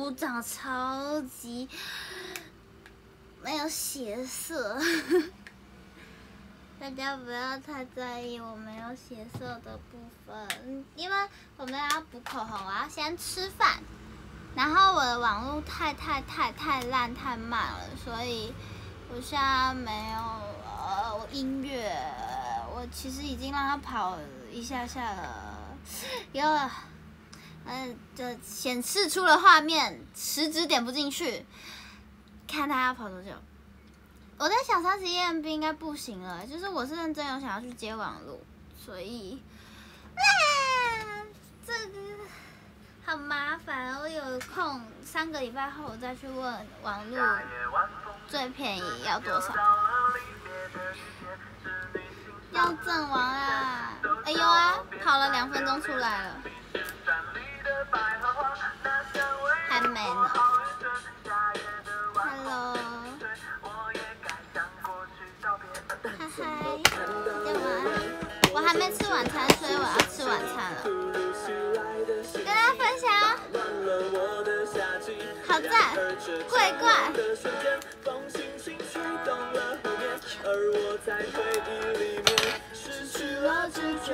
路长得超级没有血色，大家不要太在意我没有血色的部分，因为我们要补口红，我要先吃饭。然后我的网络太烂太慢了，所以我现在没有音乐。我其实已经让它跑一下下了，就显示出了画面，食指点不进去，看它要跑多久。我在想31MB 应该不行了，就是我是认真有想要去接网路，所以这个好麻烦。我有空3个礼拜后我再去问网路最便宜要多少。要阵亡啦！哎呦啊，跑了2分钟出来了，还没呢。Hello， 嗨嗨，干嘛？我还没吃晚餐，所以我要吃晚餐了。跟大家分享，好赞，桂冠。而我在回忆里面失去了知觉。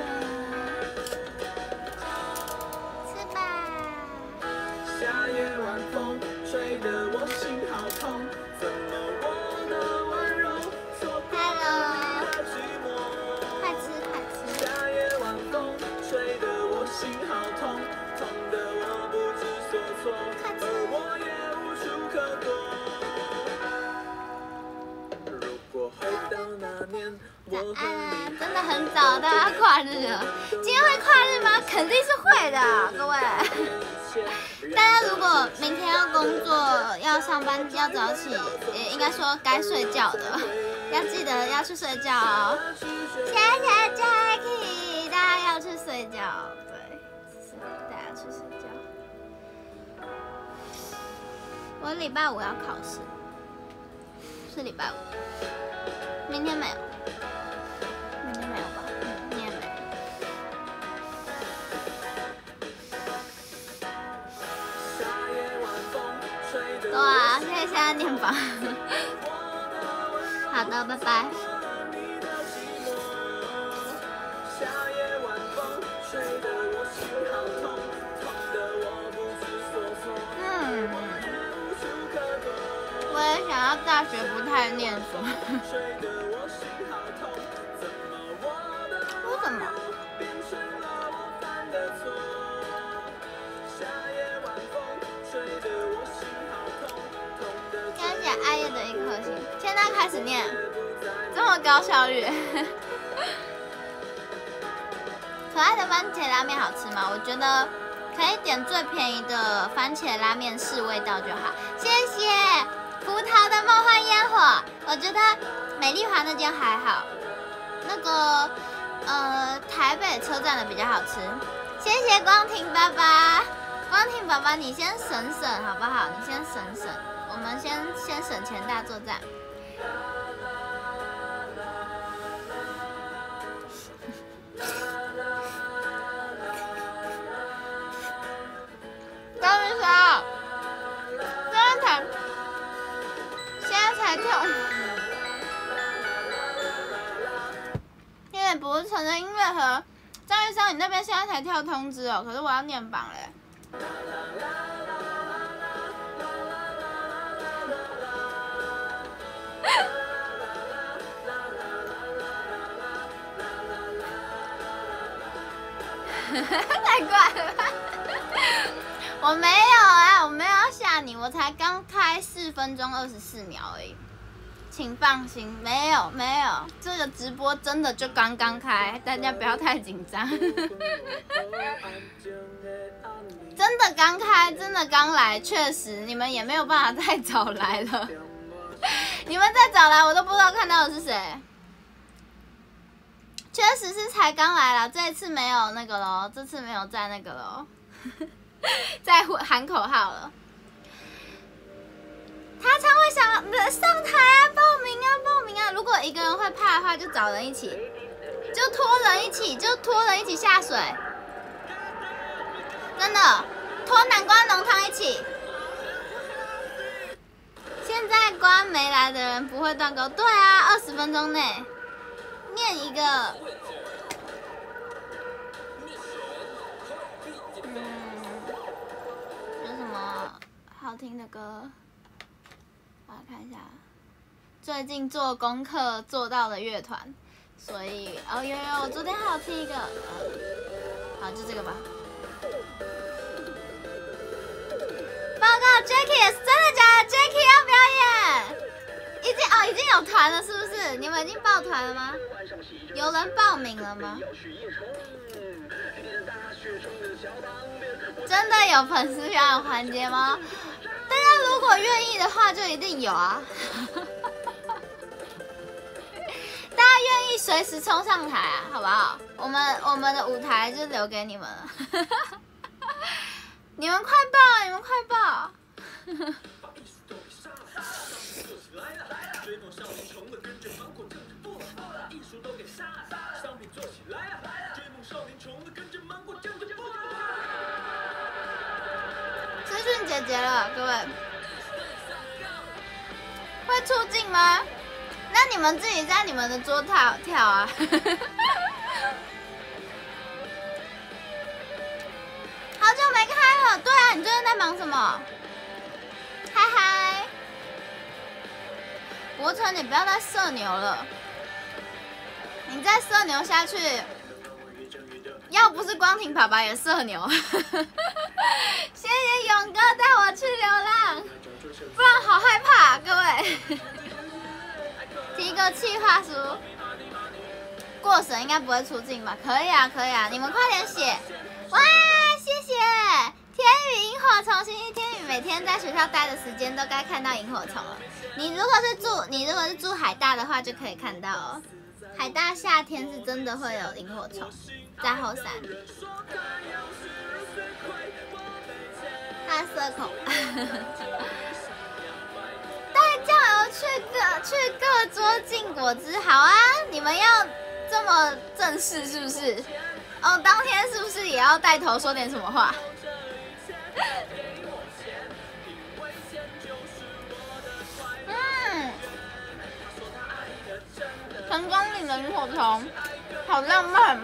吃吧。夏夜晚风吹得我心好痛，怎么我的温柔错过你的寂寞？快吃快吃。夏夜晚风吹得我心好痛，痛得我不知所措，而我也无处可躲。早安啊！真的很早，大家跨日了。今天会跨日吗？肯定是会的，各位。大家如果明天要工作、要上班、要早起，也应该说该睡觉的，要记得要去睡觉哦。谢谢 Jackie， 大家要去睡觉，对，是大家去睡觉。我礼拜5要考试，是礼拜5。明天没有，明天没有吧？你也没有。对啊，可以现在念吧。好的，拜拜。我也想要大学不太念书。为什么？谢谢爱叶的1颗星，现在开始念，这么高效率。可爱的番茄拉面好吃吗？我觉得可以点最便宜的番茄拉面试味道就好。谢谢葡萄的梦幻烟火，我觉得美丽华那间还好，那个台北车站的比较好吃。谢谢光庭爸爸，光庭爸爸你先省省好不好？你先省省，我们先省钱大作战。高云嫂，现在才跳，因为不是成人音乐盒。张玉生，你那边现在才跳通知哦，可是我要念榜嘞。太怪了吧！我没有啊，我没有要吓你，我才刚开4分钟24秒而已，请放心，没有，这个直播真的就刚刚开，大家不要太紧张。真的刚开，真的刚来，确实你们也没有办法太早来了，你们再早来我都不知道看到的是谁。确实是才刚来了，这一次没有那个咯，这次没有在那个咯，在喊口号了。他常会想上台啊，报名啊！如果一个人会怕的话，就找人一起，就拖人一起下水。真的，拖南瓜浓汤一起。 现在关没来的人不会断钩，对啊，20分钟内念一个，有什么好听的歌？我来看一下，最近做功课做到的乐团，所以有，我昨天还有听一个，好，就这个吧。报告 Jackie， 真的假的 ？Jackie 要表演？已经有团了，是不是？你们已经报团了吗？有人报名了吗？真的有粉丝表演环节吗？大家如果愿意的话，就一定有啊！大家愿意随时冲上台啊，好不好？我们的舞台就留给你们了。你们快报，你们快报！资讯姐姐了，各位，会出镜吗？那你们自己在你们的桌跳啊。好久没开了，对啊，你最近在忙什么？嗨嗨，博成，你不要再射牛了，你再射牛下去，要不是光庭爸爸也射牛。谢谢勇哥带我去流浪，不然好害怕，各位。提个企划书，过审应该不会出镜吧？可以啊，可以啊，你们快点写。哇，谢谢天宇萤火虫星星，天宇每天在学校待的时间都该看到萤火虫了。你如果是住海大的话，就可以看到哦。海大夏天是真的会有萤火虫，在后山。大社恐。带酱油去各桌进果汁，好啊！你们要这么正式是不是？哦，当天是不是也要带头说点什么话？成功岭的萤火虫，好浪漫。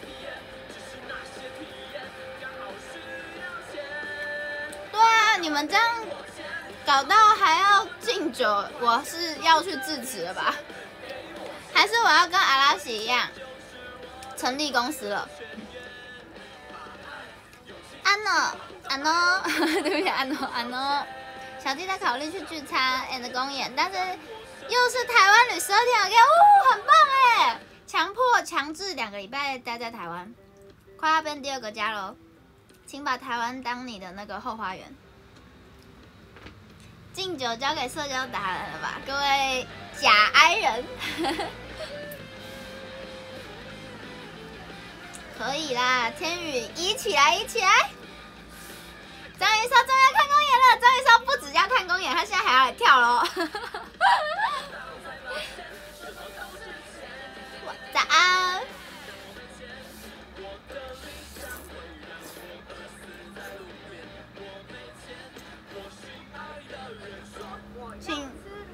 对啊，你们这样搞到还要敬酒，我是要去制止了吧？还是我要跟阿拉西一样，成立公司了？安诺，对不起，安诺。小弟在考虑去聚餐 and 公演，但是又是台湾旅12天，OK，很棒哎！强制2个礼拜待在台湾，快要变第2个家喽！请把台湾当你的那个后花园。敬酒交给社交达人了吧，各位假哀人。可以啦，天宇一起来！张云霄终于要看公演了，张云霄不只要看公演，他现在还要来跳咯。早安。请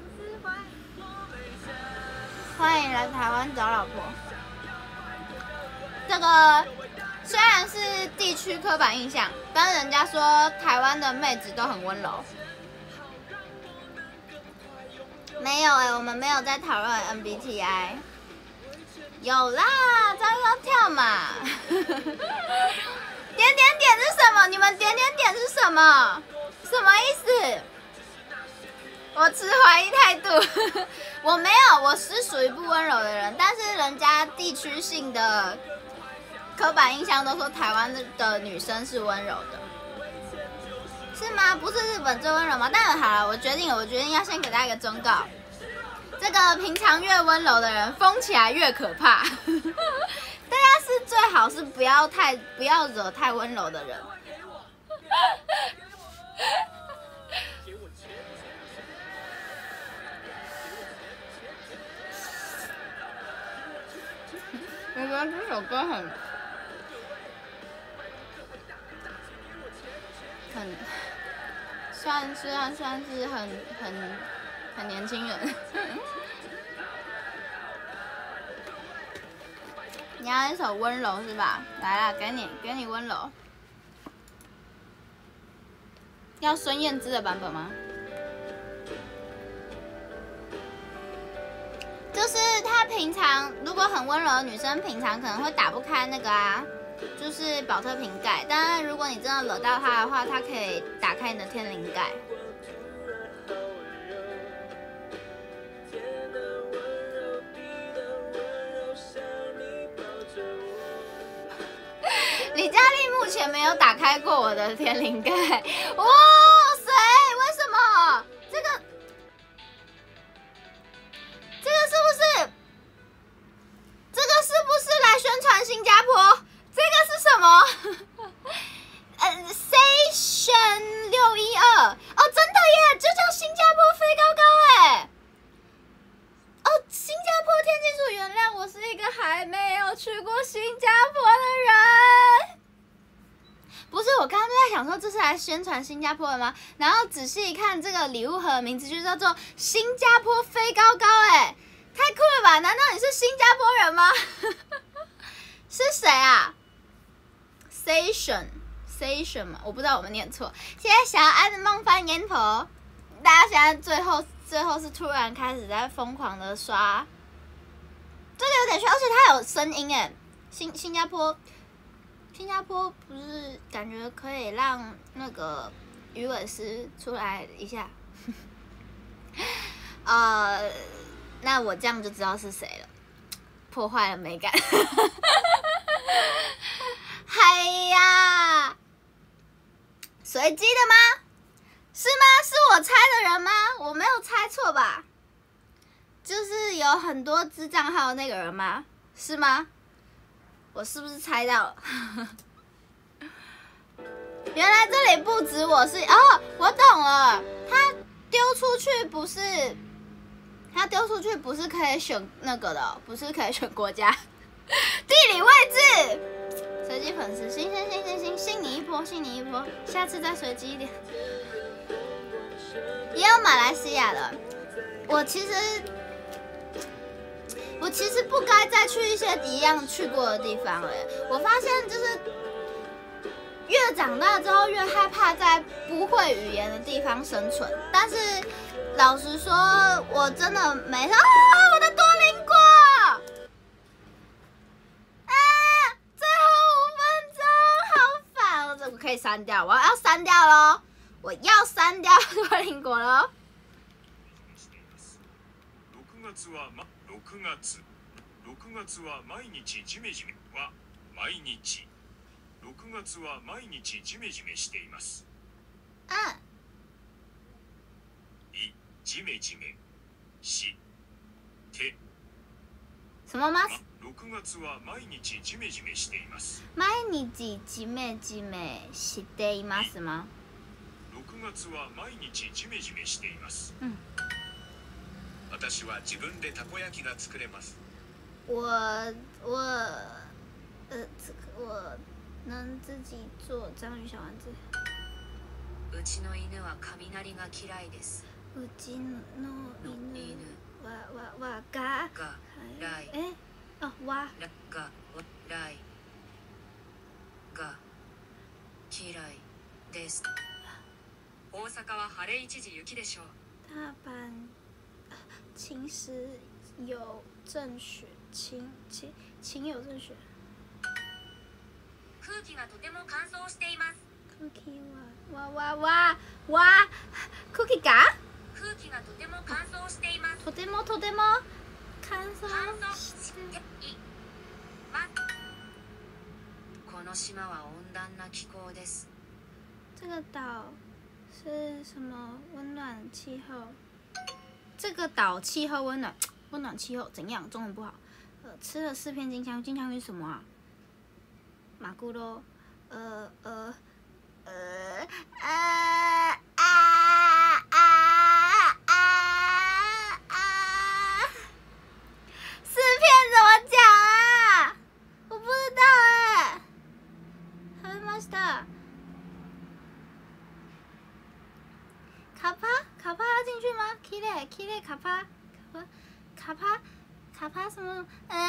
欢迎来台湾找老婆。这个虽然是地区刻板印象，但是人家说台湾的妹子都很温柔。没有我们没有在讨论 MBTI。有啦，张玉刚跳嘛。点是什么？你们点是什么？什么意思？我持怀疑态度。我没有，我是属于不温柔的人，但是人家地区性的刻板印象都说台湾的女生是温柔的，是吗？不是日本最温柔吗？但好了，我决定要先给大家一个忠告，这个平常越温柔的人，疯起来越可怕。大家是最好是不要惹太温柔的人。我觉得这首歌算是很很年轻人。你要一首温柔是吧？来啦，给你温柔。要孙燕姿的版本吗？就是她平常如果很温柔的女生，平常可能会打不开那个啊，就是保特瓶盖。但是如果你真的惹到她的话，她可以打开你的天灵盖。李佳丽目前没有打开过我的天灵盖。哇塞，为什么？这个是不是来宣传新加坡？这个是什么？Station 612哦，真的耶，就叫新加坡飞高高哎。哦，新加坡天气组原谅我是一个还没有去过新加坡的人。不是，我刚刚就在想说这是来宣传新加坡的吗？然后仔细一看，这个礼物盒的名字就叫做新加坡飞高高哎。太酷了吧！难道你是新加坡人吗？是谁啊 ？Station 嘛，我不知道我们念错。谢谢小安的梦翻烟头。大家现在最后是突然开始在疯狂的刷，这个有点炫，而且它有声音哎。新加坡不是感觉可以让那个鱼尾狮出来一下？那我这样就知道是谁了，破坏了美感。嗨呀，随机的吗？是吗？是我猜的人吗？我没有猜错吧？就是有很多只账号的那个人吗？是吗？我是不是猜到了？原来这里不止我是哦，我懂了，他丢出去不是可以选那个的，不是可以选国家、地理位置。随机粉丝，行，信你一波，下次再随机一点。也有马来西亚的，我其实不该再去一些一样去过的地方了。我发现就是越长大之后越害怕在不会语言的地方生存，但是老实说，我真的没我的多邻国最后5分钟，好烦哦！这个可以删掉，我要删掉咯，我要删掉多邻国咯。 6月は毎日ジメジメは毎日6月は毎日ジメジメしています。ジメジメして什么吗 ？6月は毎日ジメジメしています。 毎日ジメジメしています吗 ？6月は毎日ジメジメしています。私は自分でたこ焼きが作れます。 我能自己做章鱼小丸子。 うちの犬は雷が嫌いです。 うちの犬はが来わが来が嫌いです。大阪は晴れ一時雪でしょう。 大阪晴时有阵雪，晴有阵雪。 空気がとても乾燥しています。 空気は空気がとても乾燥しています。 とても乾燥しています。この島は温暖な気候です。这个岛是什么温暖气候？这个岛气候温暖气候怎样？中文不好。吃了4片金枪鱼是什么啊？马古罗，4片怎么讲啊？我不知道哎。食べました。卡帕要进去吗？きれい卡帕什么？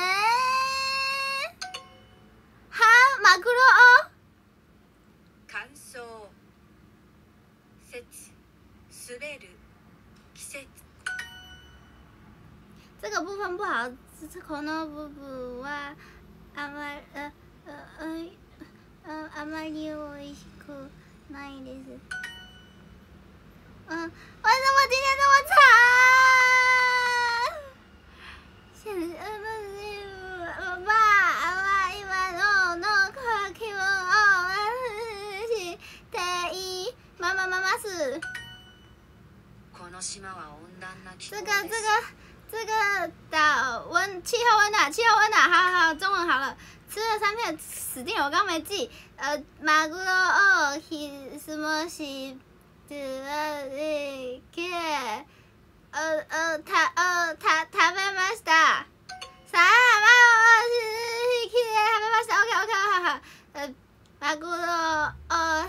哈马库罗哦。 乾燥節滑る季節。 这个部分不好，この部分はあまり美味しくないです。为什么今天这么长？妈是。这个岛气候温暖，好，中文好了。吃了3片，死定了，我刚没記。マグロを什么是食べました。さあ、食べました。OK， マグロを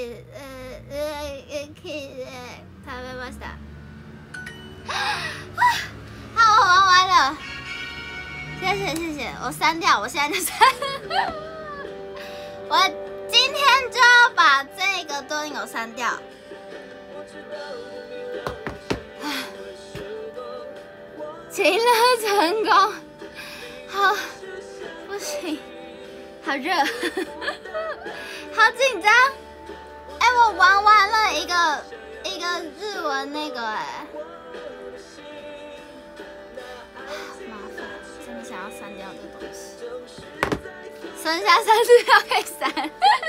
食べました。好，我玩完了，谢谢，我删掉，我现在就删。我今天就要把这个多音狗删掉。请了成功，好，不行，好热，好紧张。我玩完了一个日文那个麻烦，真的想要删掉这东西。剩下3次要可以删。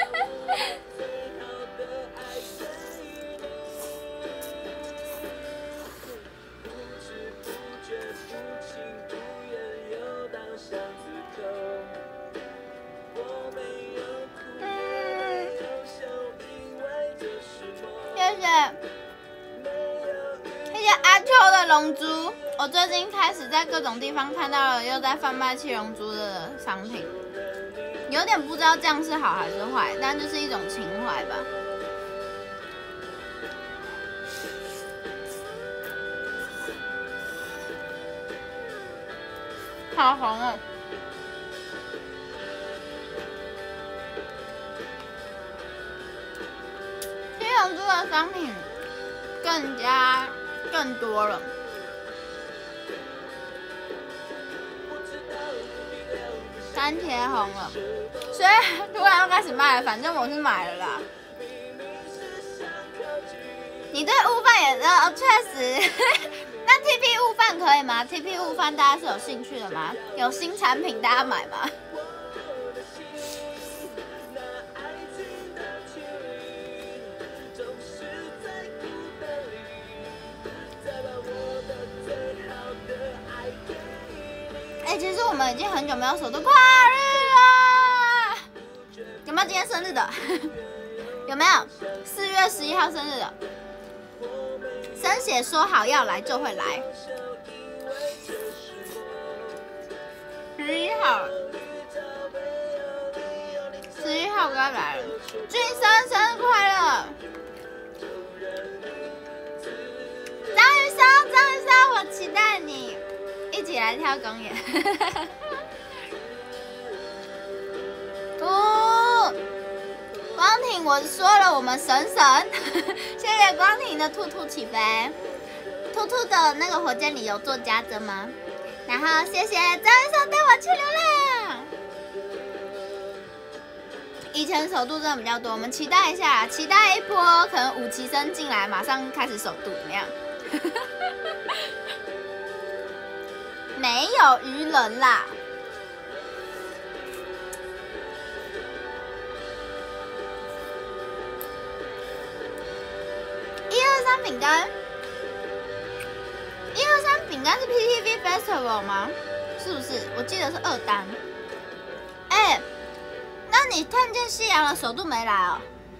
谢谢阿秋的龙珠，我最近开始在各种地方看到了又在贩卖七龙珠的商品，有点不知道这样是好还是坏，但就是一种情怀吧。好红哦！七龙珠的商品更多了。番茄红了，所以突然要开始卖了，反正我是买了啦。你对悟饭也确实，那 TP 悟饭可以吗 ？TP 悟饭大家是有兴趣的吗？有新产品大家买吗？其实我们已经很久没有首都跨日了，有没有今天生日的？有没有4月11号生日的？生写说好要来就会来。11号我要来了，俊生生日快乐！张雨潇，我期待你。一起来跳公园。光庭，我说了，我们神，谢谢光庭的兔兔起飞，兔兔的那个火箭里有做加针吗？然后谢谢张医生带我去流浪。以前首度真的比较多，我们期待一下，期待一波，可能5期生进来，马上开始首度怎么样？没有愚人啦。123饼干，123饼干是 PTV Festival 吗？是不是？我记得是2单。那你看见夕阳的首度没来哦？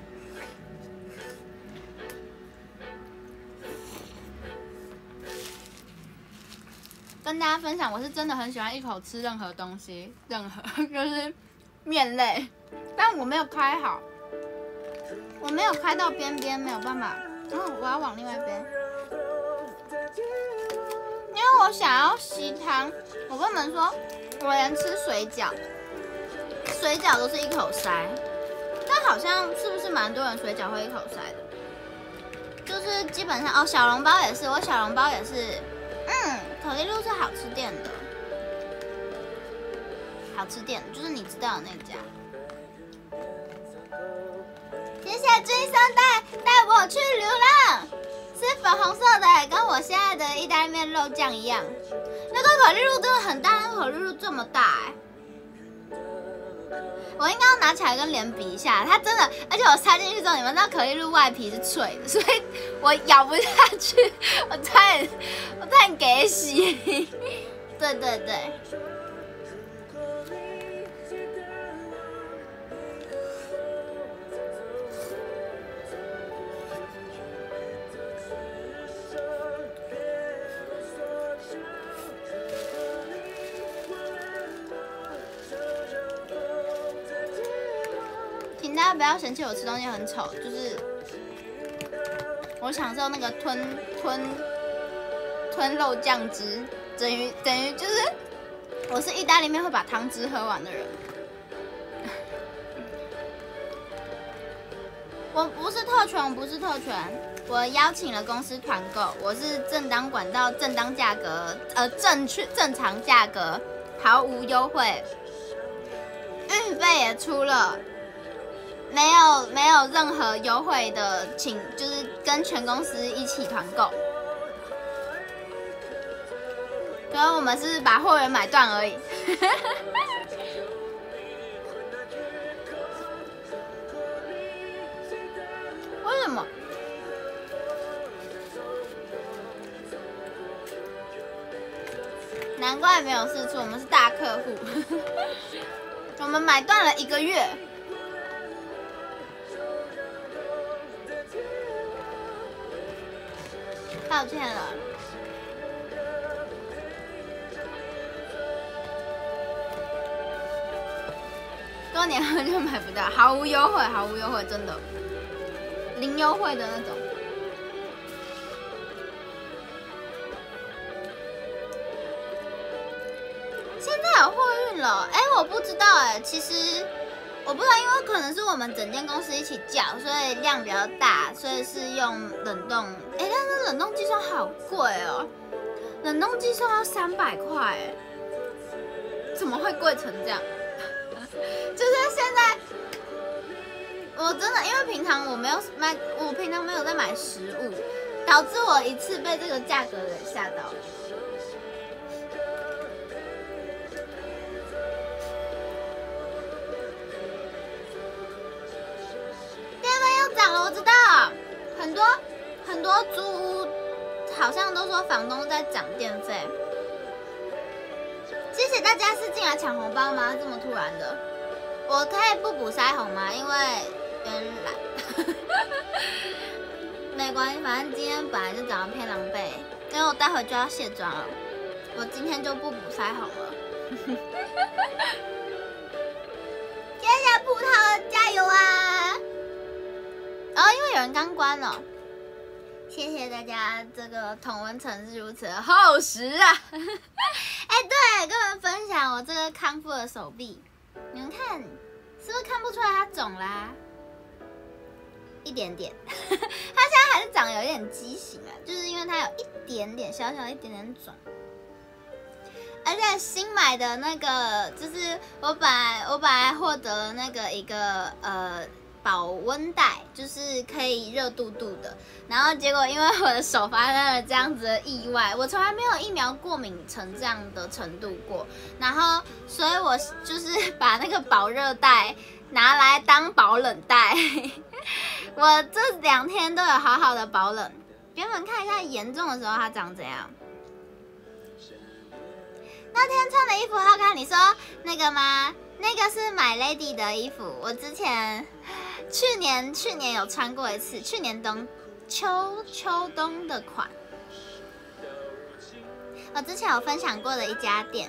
跟大家分享，我是真的很喜欢一口吃任何东西，就是面类，但我没有开好，我没有开到边边，没有办法。我要往另外一边，因为我想要稀汤，我跟你们说，我连吃水饺都是一口塞。但好像是不是蛮多人水饺会一口塞的？就是基本上哦，小笼包也是，我小笼包也是，可丽露是好吃店的，好吃店就是你知道的那家。谢谢君生带我去流浪，是粉红色的，跟我现在的意大利面肉酱一样。那个可丽露真的很大，那个可丽露这么大我应该要拿起来跟脸比一下，它真的，而且我塞进去之后，你们知道可丽露外皮是脆的，所以我咬不下去，我差点给洗。对对对。请大家不要生气，我吃东西很丑，就是我享受那个吞肉酱汁，等于就是我是意大利面会把汤汁喝完的人。我不是特权，我邀请了公司团购，我是正当管道、正当价格，正常价格，毫无优惠，运费也出了。没有任何优惠的，就是跟全公司一起团购，然后我们是把货源买断而已。为什么？难怪没有试出，我们是大客户，我们买断了1个月。抱歉了，多年后就买不到，毫无优惠，真的，零优惠的那种。现在有货运了，我不知道其实我不知道，因为可能是我们整间公司一起叫，所以量比较大，所以是用冷冻。但是冷冻寄送好贵哦，冷冻寄送要300块，怎么会贵成这样？就是现在，我真的因为平常我平常没有在买食物，导致我一次被这个价格给吓到。涨了，我知道，很多租屋好像都说房东在涨电费。谢谢大家，是进来抢红包吗？这么突然的，我可以不补腮红吗？因为有点懒。没关系，反正今天本来就长得偏狼狈，因为我待会就要卸妆了，我今天就不补腮红了。谢谢葡萄，加油啊！因为有人刚关了，谢谢大家，这个同温层是如此的厚实啊！对，跟你们分享我这个康复的手臂，你们看是不是看不出来它肿啦？一点点，它现在还是长有一点畸形啊，就是因为它有一点点小小一点点肿。而且新买的那个，就是我本来获得了那个一个保温袋，就是可以热度度的，然后结果因为我的手发生了这样子的意外，我从来没有疫苗过敏成这样的程度过，然后所以我就是把那个保热袋拿来当保冷袋，我这2天都有好好的保冷，给你们看一下严重的时候它长怎样。那天穿的衣服好看，你说那个吗？那个是My Lady 的衣服，我之前去年有穿过一次，去年秋冬的款。我之前有分享过的一家店。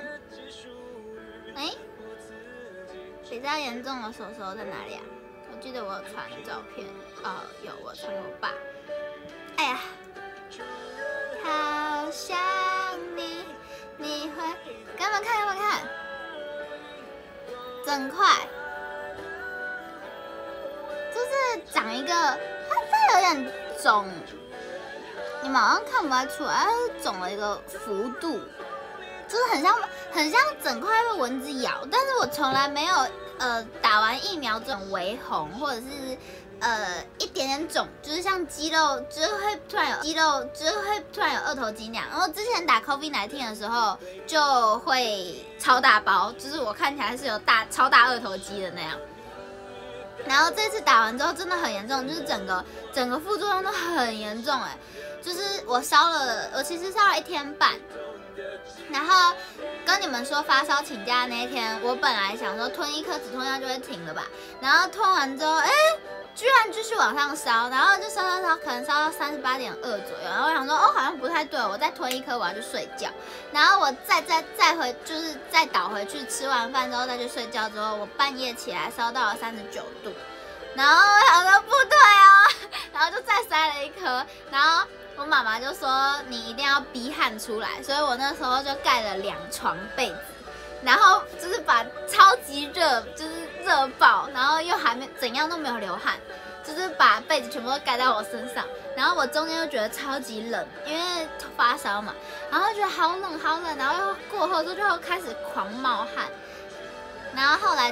比较严重的手在哪里啊？我记得我有传照片，有我传给我爸。哎呀，好想你。 给你们看，给你们看，整块，就是长一个，它有点肿，你们好像看不太出来，它是肿了一个幅度，就是很像整块被蚊子咬，但是我从来没有打完疫苗这种微红，或者是一点点肿，就是像肌肉，就是会突然有肌肉，就是会突然有二头肌那样。然后之前打 COVID-19 的时候就会超大包，就是我看起来是有超大二头肌的那样。然后这次打完之后真的很严重，就是整个副作用都很严重哎，就是我其实烧了1天半。然后跟你们说发烧请假那一天，我本来想说吞1颗止痛药就会停了吧，然后吞完之后，居然继续往上烧，然后就烧，可能烧到38.2左右，然后我想说，好像不太对，我再吞1颗我要去睡觉，然后我再回，就是再倒回去，吃完饭之后再去睡觉之后，我半夜起来烧到了39度，然后我想说不对哦，然后就再塞了1颗，然后我妈妈就说你一定要逼汗出来，所以我那时候就盖了2床被子，然后就是把超级热，就是热爆，然后又还没怎样都没有流汗，就是把被子全部都盖在我身上，然后我中间又觉得超级冷，因为发烧嘛，然后觉得好冷，然后又过后就开始狂冒汗，然后后来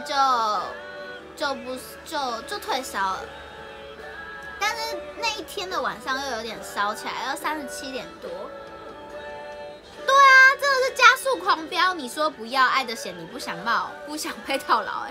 就退烧了。但是那一天的晚上又有点烧起来，要37点多。对啊，真的是加速狂飙。你说不要爱的险你不想冒，不想被套牢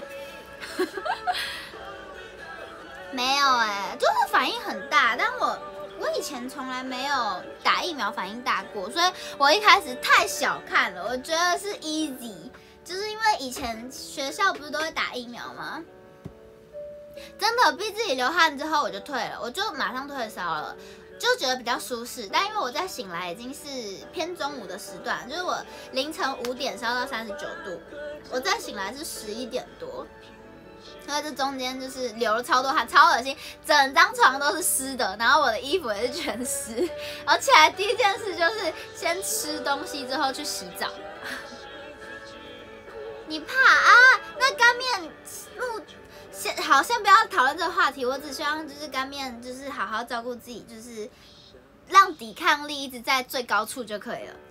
没有就是反应很大，但我以前从来没有打疫苗反应大过，所以我一开始太小看了，我觉得是 easy， 就是因为以前学校不是都会打疫苗吗？真的逼自己流汗之后我就退了，我就马上退烧了，就觉得比较舒适。但因为我在醒来已经是偏中午的时段，就是我凌晨5点烧到39度，我再醒来是11点多，所以这中间就是流了超多汗，超恶心，整张床都是湿的，然后我的衣服也是全湿。然后起来第一件事就是先吃东西之后去洗澡。你怕啊？那干面好，先不要讨论这个话题。我只希望就是干面，就是好好照顾自己，就是让抵抗力一直在最高处就可以了。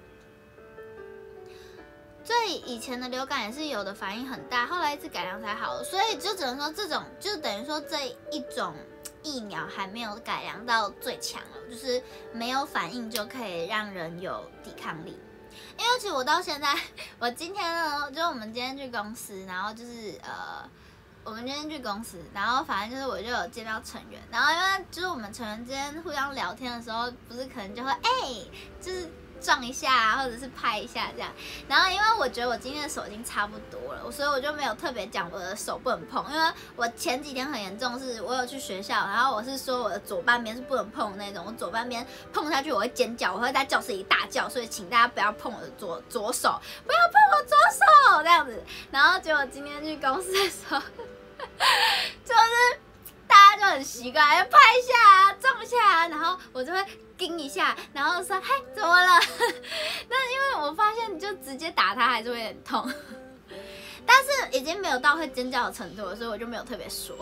所以以前的流感也是有的反应很大，后来一次改良才好了。所以就只能说这种，就等于说这一种疫苗还没有改良到最强了，就是没有反应就可以让人有抵抗力。因为其实我到现在，我今天呢，就我们今天去公司，然后就是我们今天去公司，然后反正就是我就有见到成员，然后因为就是我们成员之间互相聊天的时候，不是可能就会就是撞一下啊，或者是拍一下这样。然后因为我觉得我今天的手已经差不多了，所以我就没有特别讲我的手不能碰，因为我前几天很严重，是我有去学校，然后我是说我的左半边是不能碰的那种，我左半边碰下去我会尖叫，我会在教室里大叫，所以请大家不要碰我的左手，不要碰我左手这样子。然后结果今天去公司的时候，就是大家就很习惯，拍一下啊，撞一下啊，然后我就会叮一下，然后说嘿怎么了？但因为我发现就直接打他还是会有点痛，但是已经没有到会尖叫的程度了，所以我就没有特别说。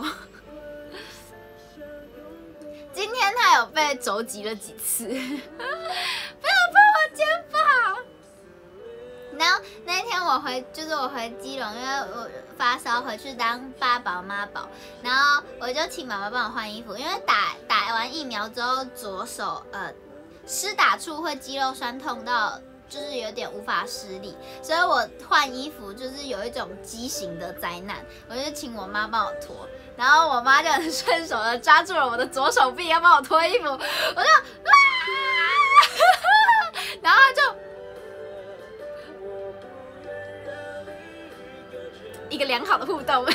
今天他有被肘击了几次，不要碰我肩膀。然后那一天我回基隆，因为我发烧回去当爸宝妈宝，然后我就请妈妈帮我换衣服，因为打完疫苗之后左手施打处会肌肉酸痛到就是有点无法施力，所以我换衣服就是有一种畸形的灾难，我就请我妈帮我脱，然后我妈就很顺手的抓住了我的左手臂要帮我脱衣服，我就然后就一个良好的互动。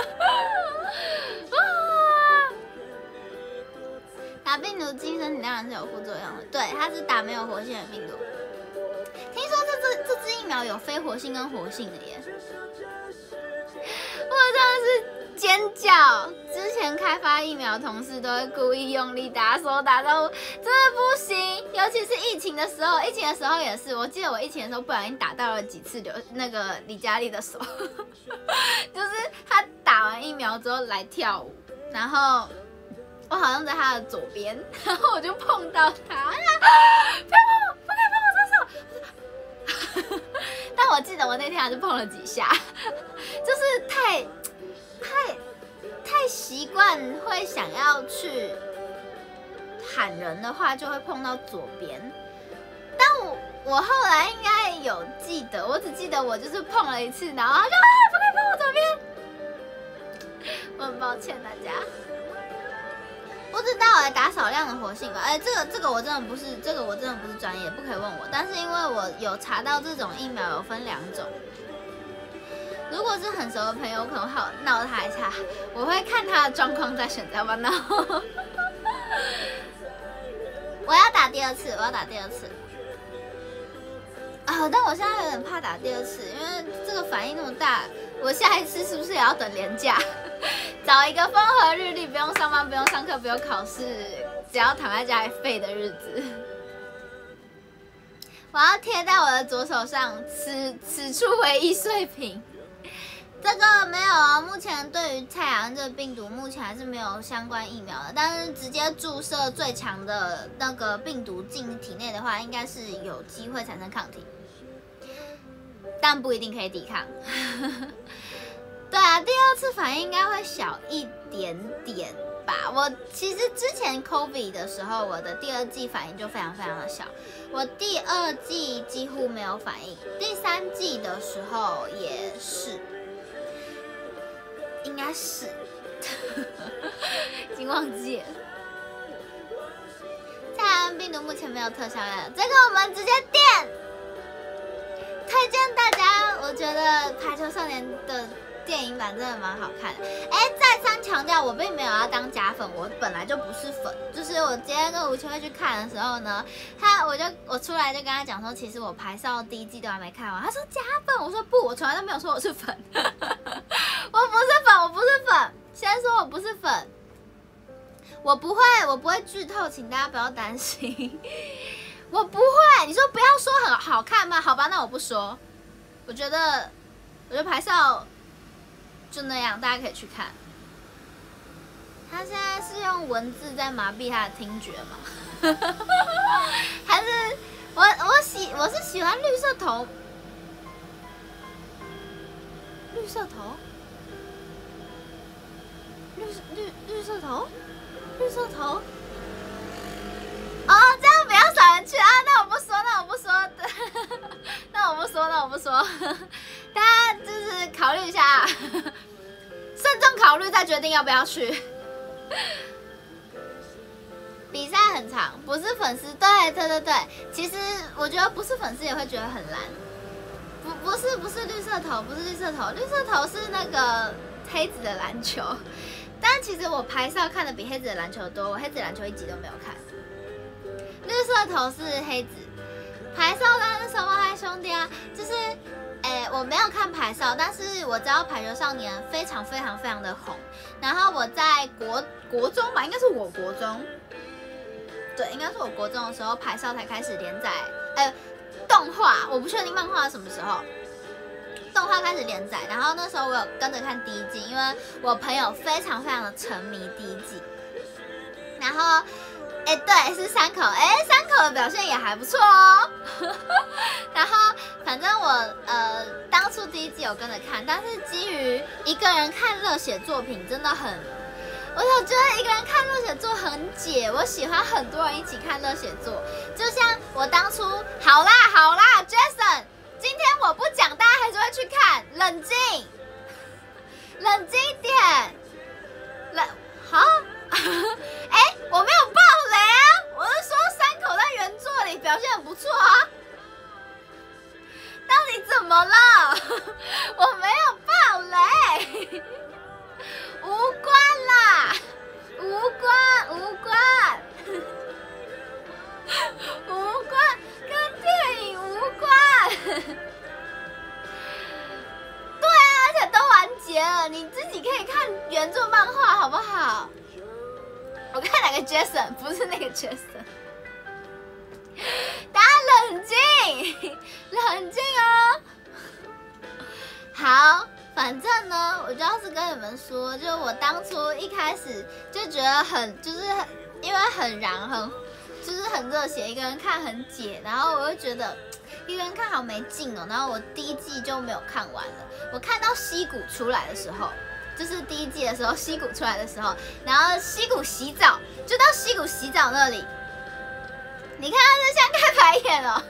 打病毒进身体当然是有副作用的，对，它是打没有活性的病毒。听说这支疫苗有非活性跟活性的耶，我真的是尖叫。之前开发疫苗的同事都会故意用力打手打招呼，真的不行。尤其是疫情的时候，疫情的时候也是。我记得我疫情的时候不小心打到了几次那个李佳丽的手，就是她打完疫苗之后来跳舞，然后我好像在她的左边，然后我就碰到她，不要碰我，不可以碰我这手。但我记得我那天还是碰了几下，就是太习惯会想要去喊人的话，就会碰到左边。但我后来应该有记得，我只记得我就是碰了一次，然后他就不可以碰我左边。我很抱歉大家。不知道打少量的活性吧？这个我真的不是专业，不可以问我。但是因为我有查到这种疫苗有分2种，如果是很熟的朋友，我可能会闹他一下，我会看他的状况再选择要不要闹。我要打第二次。但我现在有点怕打第2次，因为这个反应那么大，我下一次是不是也要等连假？找一个风和日丽，不用上班，不用上课，不用考试，只要躺在家里废的日子。我要贴在我的左手上，此处为易碎品。这个没有啊，目前对于蔡雅恩这个病毒，目前还是没有相关疫苗的。但是直接注射最强的那个病毒进体内的话，应该是有机会产生抗体，但不一定可以抵抗。对啊，第2次反应应该会小一点点吧。我其实之前 COVID 的时候，我的第2剂反应就非常非常的小，我第2剂几乎没有反应，第3剂的时候也是，应该是，已经忘记了。蔡雅恩病毒目前没有特效药，这个我们直接点。推荐大家，我觉得《排球少年》的电影版真的蛮好看的。再三强调，我并没有要当假粉，我本来就不是粉。就是我今天跟吴千惠去看的时候呢，我出来就跟他讲说，其实我排少第1季都还没看完。他说假粉，我说不，我从来都没有说我是粉，我不是粉。先说我不是粉，我不会剧透，请大家不要担心。我不会，你说不要说很好看吗？好吧，那我不说。我觉得排少就那样，大家可以去看。他现在是用文字在麻痹他的听觉吗？还是我是喜欢绿色头？绿色头？哦，这样比较少人去啊！那我不说，大家就是考虑一下，慎重考虑再决定要不要去。比赛很长，不是粉丝，对。其实我觉得不是粉丝也会觉得很烂。不是绿色头，绿色头是那个黑子的篮球。但其实我排少看的比黑子的篮球多，我黑子的篮球1集都没有看。绿色头是黑子，排少当然是什么嗨兄弟啊，就是，我没有看排少，但是我知道排球少年非常非常非常的红。然后我在国中吧，应该是我国中，对，应该是我国中的时候，排少才开始连载，动画，我不确定漫画是什么时候。动画开始连载，然后那时候我有跟着看第1季，因为我朋友非常非常的沉迷第1季。然后，对，是山口，山口的表现也还不错哦。然后，反正我当初第1季有跟着看，但是基于一个人看热血作品真的很，我有觉得一个人看热血作很解，我喜欢很多人一起看热血作，就像我当初，好啦 ，Jason。今天我不讲，大家还是会去看。冷静一点。好，我没有爆雷啊，我是说山口在原作里表现很不错啊。到底怎么了？我没有爆雷，无关啦，无关，跟电影无关。对啊，而且都完结了，你自己可以看原著漫画好不好？我看哪个 Jason， 不是那个 Jason。大家冷静，冷静哦。好，反正呢，我就要是跟你们说，就是我当初一开始就觉得就是因为很燃，就是很热血，一个人看很解，然后我就觉得一个人看好没劲哦，然后我第一季就没有看完了。我看到溪谷出来的时候，就是第一季的时候，溪谷出来的时候，然后溪谷洗澡，就到溪谷洗澡那里，你看它就像开白眼了。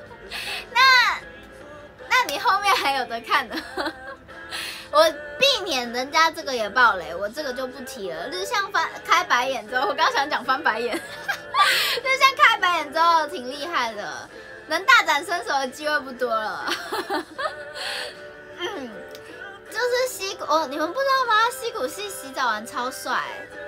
那你后面还有得看的。我避免人家这个也爆雷，我这个就不提了。日向开白眼之后，我刚想讲翻白眼，日向开白眼之后挺厉害的，能大展身手的机会不多了。就是溪谷哦，你们不知道吗？溪谷系洗澡完超帅，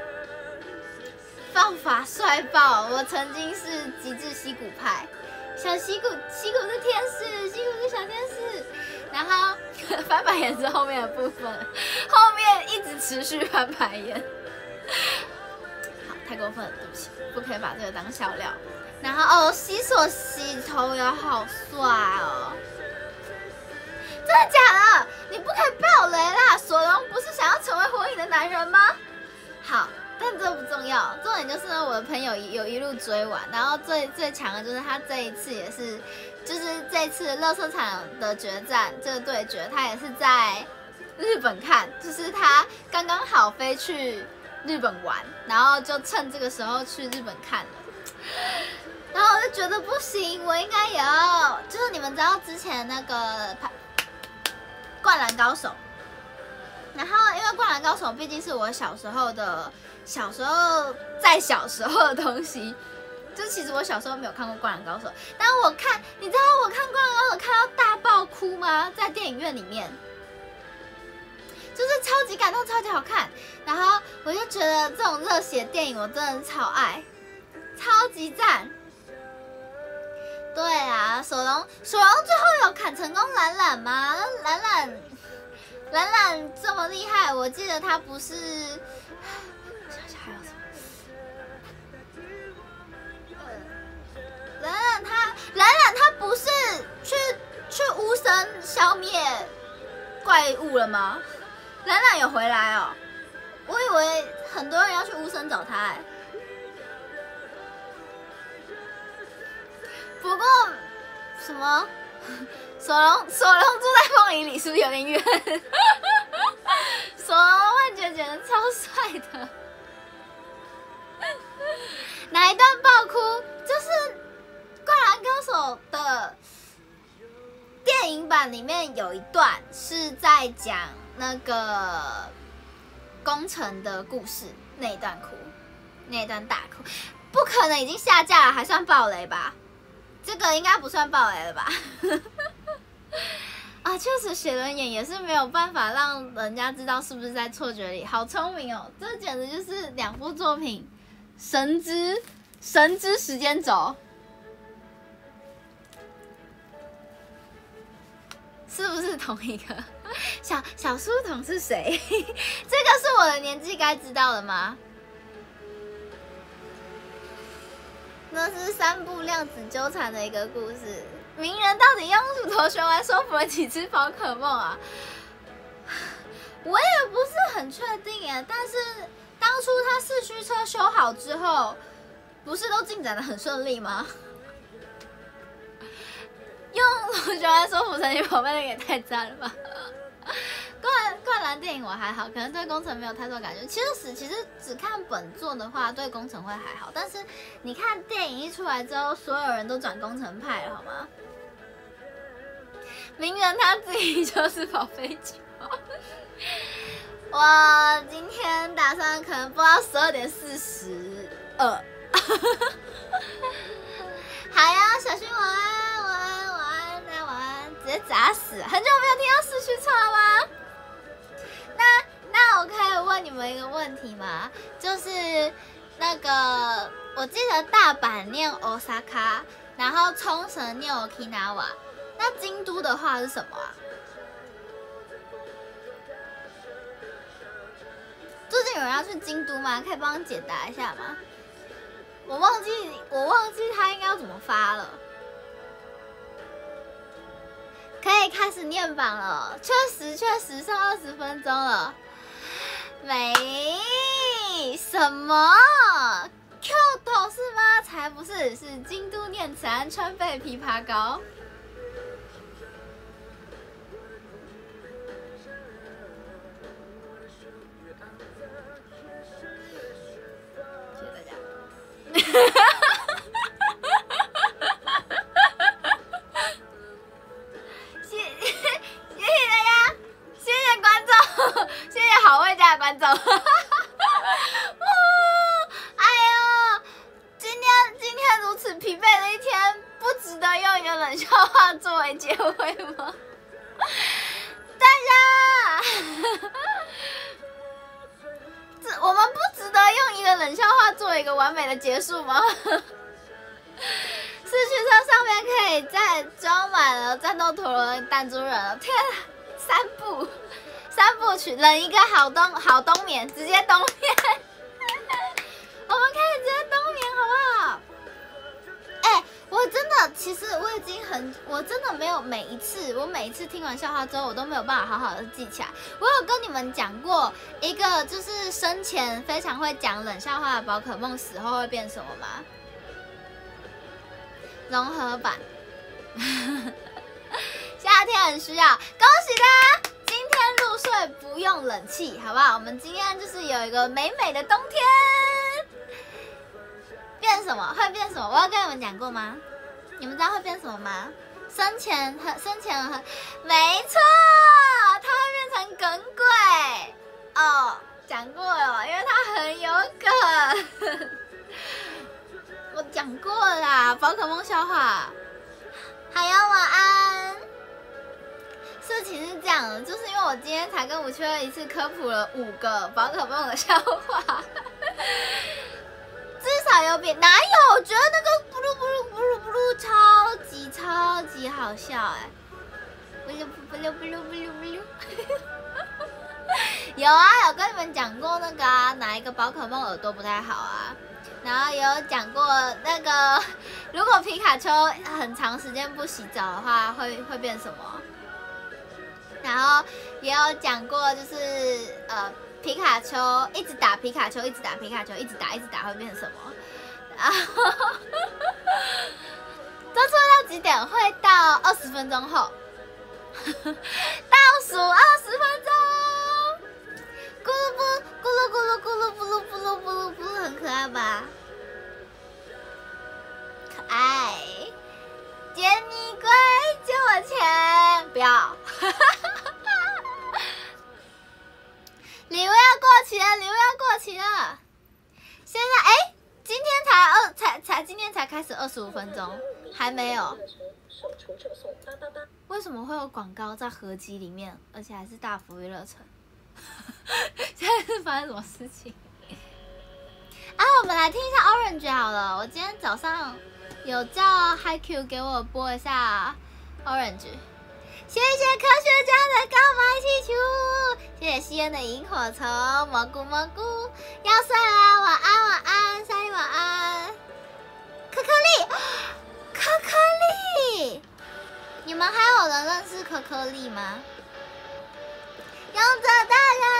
放法帅爆！我曾经是极致溪谷派，小溪谷是天使，溪谷是小天使。然后翻白眼是后面的部分，后面一直持续翻白眼。好，太过分了，对不起，不可以把这个当笑料。然后西索洗头也好帅哦。真的假的？你不可以爆雷啦！索隆不是想要成为火影的男人吗？好，但这不重要，重点就是呢，我的朋友有一路追完，然后最强的就是他这一次也是，就是这次垃圾场的决战这个对决，他也是在日本看，就是他刚刚好飞去日本玩，然后就趁这个时候去日本看了。然后我就觉得不行，我应该也要，就是你们知道之前那个灌篮高手，然后因为灌篮高手毕竟是我小时候的东西，就其实我小时候没有看过灌篮高手，但我看，你知道我看灌篮高手看到大爆哭吗？在电影院里面，就是超级感动，超级好看。然后我就觉得这种热血电影我真的超爱，超级赞。对啊，索隆最后有砍成功懒懒吗？懒懒这么厉害，我记得他不是，想想还有什么？懒懒他不是去巫森消灭怪物了吗？懒懒有回来哦，我以为很多人要去巫森找他哎。不过什么索隆住在风林里是不是有点远？索隆幻觉简直超帅的。哪一段爆哭？就是《灌篮高手》的电影版里面有一段是在讲那个工程的故事，那一段哭，那一段大哭，不可能已经下架了，还算爆雷吧？这个应该不算爆雷了吧？啊，确实写轮眼也是没有办法让人家知道是不是在错觉里，好聪明哦！这简直就是两部作品神之时间轴，是不是同一个？小书童是谁？这个是我的年纪该知道的吗？那是3部量子纠缠的一个故事。鸣人到底用乳头旋丸说服了几只宝可梦啊？我也不是很确定耶，但是当初他四驱车修好之后，不是都进展得很顺利吗？用乳头旋丸说服神奇宝贝那个也太赞了吧！灌篮电影我还好，可能对工程没有太多感觉。其实只看本作的话，对工程会还好。但是你看电影一出来之后，所有人都转工程派了，好吗？鸣人他自己就是跑飞球。我今天打算可能播到12点42。好呀，小薰晚安，晚安，晚安，大家晚安，直接砸死！很久没有听到四驱车了吗？那我可以问你们一个问题吗？就是那个，我记得大阪念 Osaka， 然后冲绳念 Okinawa， 那京都的话是什么啊？最近有人要去京都吗？可以帮我解答一下吗？我忘记他应该要怎么发了。可以开始念榜了，确实剩20分钟了。没什么 ，Kyoto 是吗？才不是，是京都念慈庵川贝枇杷膏。谢谢大家。谢谢大家，谢谢观众，谢谢好味家的观众。哎呦，今天如此疲惫的一天，不值得用一个冷笑话作为结尾吗？大家，我们不值得用一个冷笑话作为一个完美的结束吗？四驱车上面可以再装满了战斗陀螺弹珠人，天啊！3部曲，冷一个好冬眠，直接冬眠。我们可以直接冬眠，好不好？哎，我真的，其实我真的没有每一次听完笑话之后，我都没有办法好好的记起来。我有跟你们讲过一个，就是生前非常会讲冷笑话的宝可梦，死后会变什么吗？融合版。夏天很需要，恭喜大家！今天入睡不用冷气，好不好？我们今天就是有一个美美的冬天。变什么？会变什么？我有跟你们讲过吗？你们知道会变什么吗？生前没错，它会变成耿鬼哦，讲过了，因为它很有梗。我讲过了啦，宝可梦笑话。海洋晚安。事情是这样的，就是因为我今天才跟572一次科普了5个宝可梦的笑话，至少有比哪有？我觉得那个布噜布噜布噜布噜超级好笑哎！布噜布噜布噜布噜布噜，有啊，有跟你们讲过那个啊，哪一个宝可梦耳朵不太好啊？然后也有讲过那个，如果皮卡丘很长时间不洗澡的话，会变什么？然后也有讲过，就是皮卡丘一直打皮卡丘，一直打皮卡丘，一直打会变什么？然后这次会到几点？会到20分钟后，倒数20分钟。咕噜咕噜咕噜咕噜咕噜咕噜咕噜咕噜，很可爱吧？可爱。杰尼龟，借我钱！不要。礼物要过期了，礼物要过期了。现在今天才开始25分钟，还没有。为什么会有广告在合集里面，而且还是大福娱乐城？现在是发生什么事情？啊，我们来听一下 Orange 好了。我今天早上有叫 HiQ 给我播一下 Orange。谢谢科学家的告白气球，谢谢西恩的萤火虫，蘑菇蘑菇要睡了，晚安晚安，莎莉晚安。可可丽，你们还有人认识可可丽吗？勇者大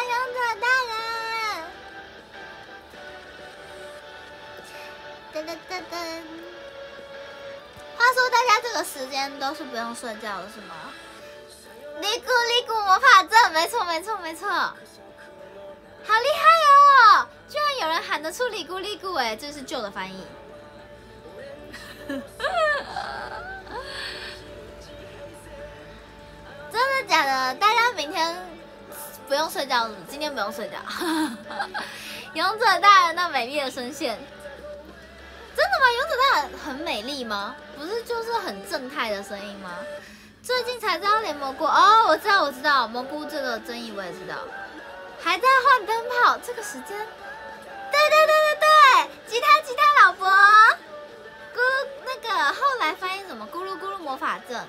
人，噔。话说大家这个时间都是不用睡觉的是吗？利古魔法阵，没错，好厉害哦！居然有人喊得出利古哎，这是旧的翻译。真的假的？大家明天不用睡觉，今天不用睡觉。勇者大人那美丽的声线，真的吗？勇者大人很美丽吗？不是，就是很正太的声音吗？最近才知道连蘑菇哦，我知道蘑菇这个争议我也知道，还在换灯泡这个时间，对，吉他老伯，咕噜那个后来翻译什么咕噜咕噜魔法阵。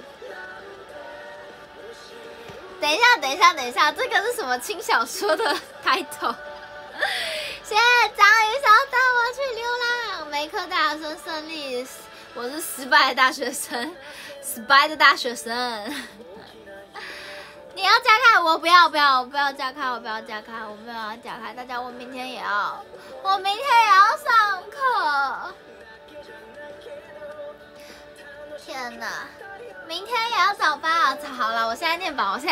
等一下，这个是什么轻小说的 title？ 谢谢章鱼烧带我去流浪，每科大学生胜利，我是失败的大学生，失败的大学生。你要加开，我不要加开，我不要加开，我没有要加开。大家，我明天也要上课。天哪，明天也要早八啊！好了，我现在念榜。大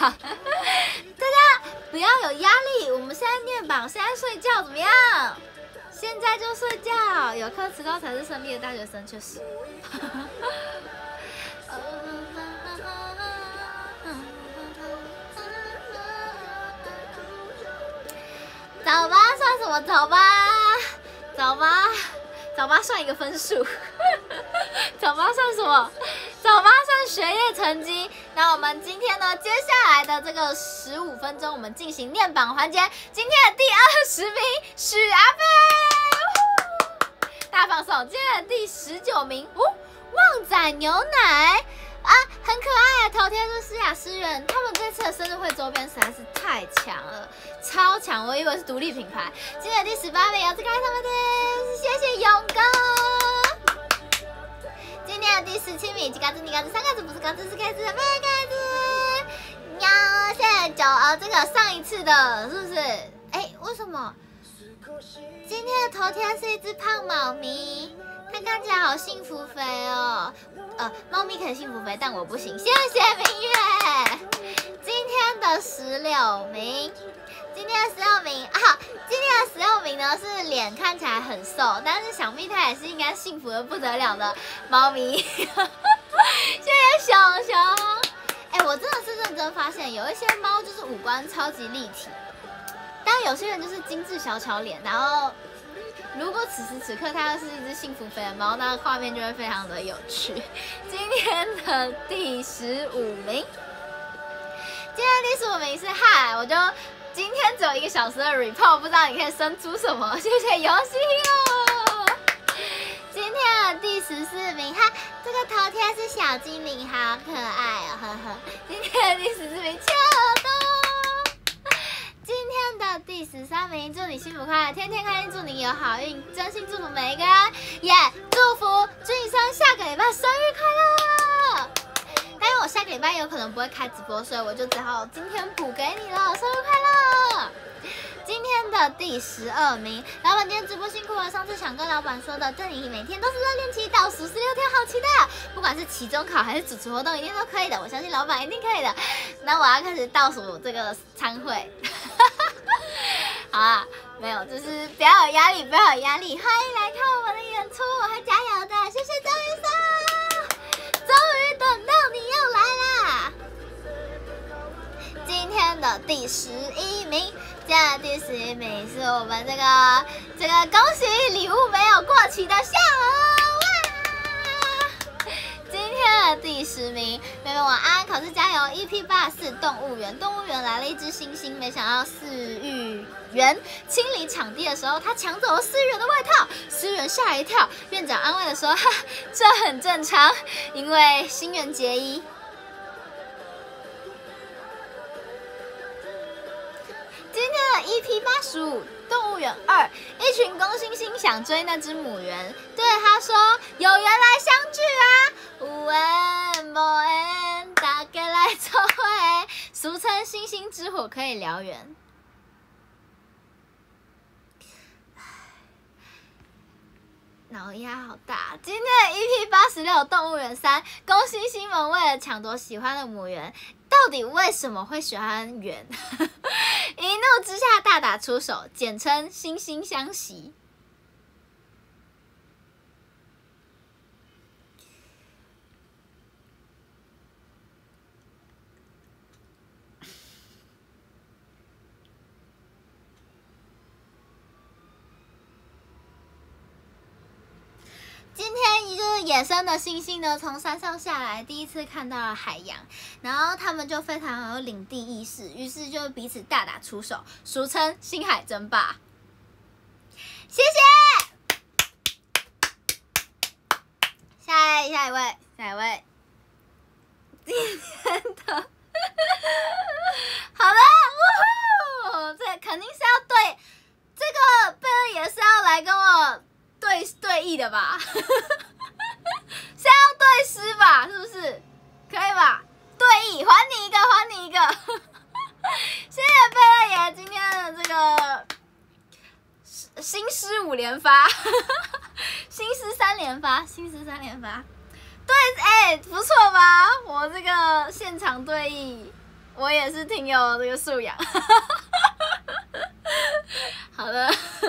家不要有压力，我们现在念榜，现在睡觉怎么样？现在就睡觉，有课迟到才是胜利的大学生，确实。早八算什么？早八算一个分数。早八算什么？早八算学业成绩。那我们今天呢，接下来的这个15分钟，我们进行念榜环节。今天的第20名许阿飞，大放送。今天的第19名旺仔牛奶。啊，很可爱啊！头贴是诗雅诗源，他们这次的生日会周边实在是太强了，超强！我以为是独立品牌。今天第18名，我是开上面的，谢谢勇哥。今天的第17名，几个字？你个字？三个字？不是个字，是个字，没个字。喵，谢谢九这个上一次的，是不是？哎，为什么？今天的头贴是一只胖猫咪，它看起来好幸福肥哦。猫咪可以幸福肥，但我不行。谢谢明月。今天的16名，今天的16名呢是脸看起来很瘦，但是想必它也是应该幸福的不得了的猫咪。谢谢熊熊。我真的是认真发现，有一些猫就是五官超级立体，但有些人就是精致小巧脸，然后。如果此时此刻它是一只幸福肥的猫，那画面就会非常的有趣。今天的第15名，是嗨，我就今天只有1个小时的 report， 不知道你可以生出什么？谢谢游戏哦。今天的第14名，哈，这个头贴是小精灵，好可爱哦，呵呵。今天的第14名，超多。今天的第13名，祝你幸福快乐，天天开心，祝你有好运，真心祝福每一个人，也祝福俊生下个礼拜生日快乐。但因为我下个礼拜有可能不会开直播，所以我就只好今天补给你了，生日快乐！今天的第12名，老板今天直播辛苦了。上次想跟老板说的，对你每天都是热恋期，倒数16天，好期待啊！不管是期中考还是主持活动，一定都可以的，我相信老板一定可以的。那我要开始倒数这个参会。好啊，没有，就是不要有压力，不要有压力。欢迎来看我们的演出，我会加油的。谢谢张雨生，终于等到你要来啦！今天的第11名，今天的第11名是我们这个恭喜礼物没有过期的夏娃。今天的第10名，妹妹晚安，考试加油 ！EP84 动物园，动物园来了一只猩猩，没想到饲育员清理场地的时候，他抢走了饲育员的外套，饲育员吓了一跳。院长安慰的说：“哈，这很正常，因为新垣结衣。”今天的 EP85 动物园2，一群公猩猩想追那只母猿，对他说：“有缘来相聚啊，有缘无缘，大家来做伙。”俗称星星之火可以燎原。脑压好大。今天的 EP86 动物园3，公猩猩们为了抢夺喜欢的母猿，到底为什么会喜欢猿？一怒之下大打出手，简称惺惺相惜。今天就是野生的猩猩呢，从山上下来，第一次看到了海洋，然后他们就非常有领地意识，于是就彼此大打出手，俗称星海争霸。谢谢。下一位，今天的好了，这肯定是要对的吧？是要对诗吧？是不是？可以吧？对弈，还你一个，还你一个。谢谢贝勒爷今天的这个新诗5连发，新诗3连发，新诗3连发。对，哎，不错吧？我这个现场对弈，我也是挺有这个素养。好的，是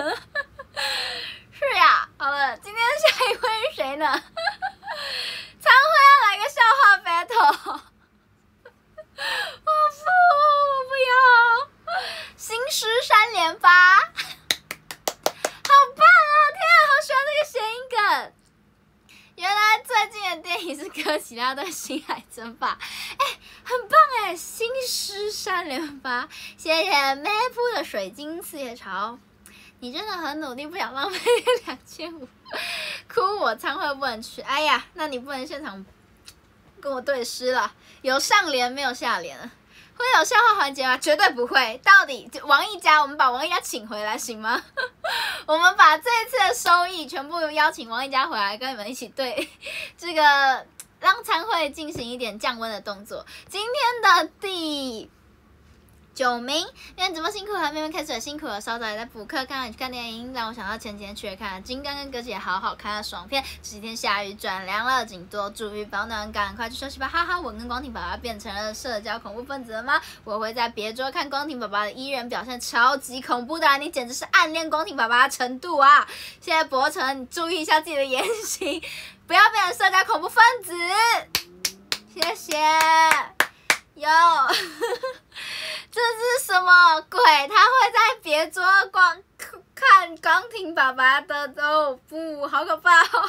呀，好了，今天下一位是谁呢？常会要来个笑话 battle。我不要！新诗3连发，好棒哦！天啊，好喜欢这个谐音梗。原来最近的电影是哥吉拉对星海争霸，哎，很棒哎！新诗3连发，谢谢妹夫的水晶四叶草，你真的很努力，不想浪费2500，哭我参会不能去，哎呀，那你不能现场跟我对诗了，有上联没有下联，会有笑话环节吗？绝对不会。到底王一家，我们把王一家请回来行吗？我们把这一次的收益全部邀请王一家回来，跟你们一起对这个让参会进行一点降温的动作。今天的第9名，今天直播辛苦了，妹妹开始了辛苦了，稍早也在补课，看电影，让我想到前几天去看《金刚》跟哥姐好好看的爽片。这几天下雨转凉了，请多注意保暖，赶快去休息吧，哈哈！我跟光庭爸爸变成了社交恐怖分子了吗？我会在别桌看光庭爸爸的伊人表现超级恐怖的啊，你简直是暗恋光庭爸爸的程度啊！现在博成，你注意一下自己的言行，不要变成社交恐怖分子。谢谢。有，这是什么鬼？他会在别桌看光庭爸爸的都不，好可怕哦！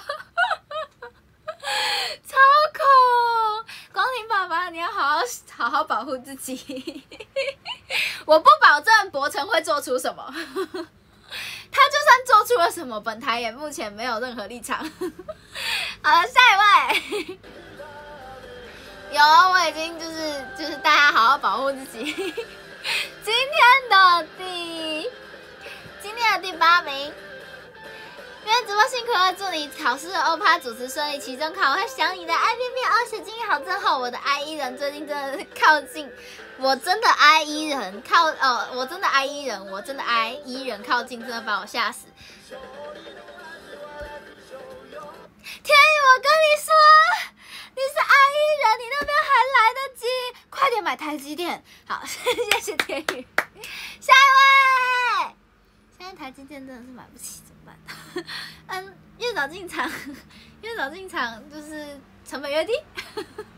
超恐！光庭爸爸，你要好好保护自己。我不保证博成会做出什么，他就算做出了什么，本台也目前没有任何立场。好了，下一位。有，我已经就是大家好好保护自己。今天的第8名，因为直播辛苦了，祝你考试的欧趴主持顺利，期中考我会想你的爱便便，而且今天好真好，我的爱伊人最近真的是靠近，我真的爱伊人我真的爱伊人，我真的爱伊人靠近，真的把我吓死。天宇，我跟你说。你是爱伊人，你那边还来得及，快点买台积电。好，谢谢天宇。下一位，现在台积电真的是买不起，怎么办？越早进场就是成本越低。快点 all